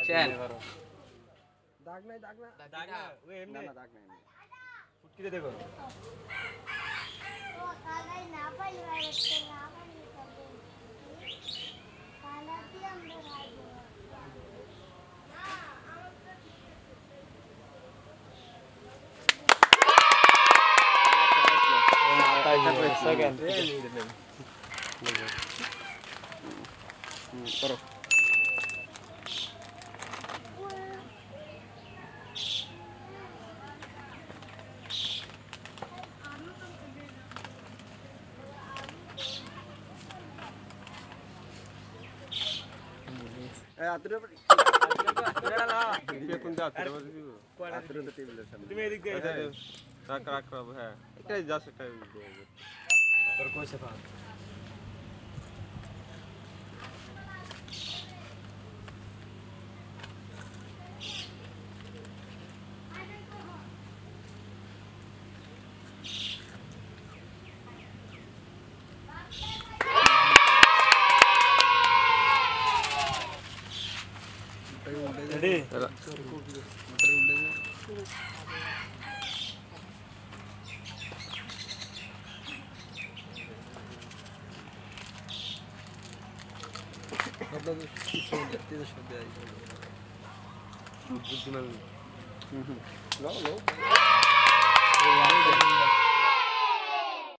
चल दाग नहीं वो एम ना दाग नहीं फुटकी दे देखो ओ काला ही ना पाई वाले ना पाई काला की अंदर आ गया सेकंड करो आतरे पेपुंदा आतरे आतरे तो टीम ले सकते तुम्हें दिख गया राक राक है इतना जा सकता है और कौन से बात रेडी मटर उड़ेगा अब तो तीन शब्द आएगा बुद्धिमान लो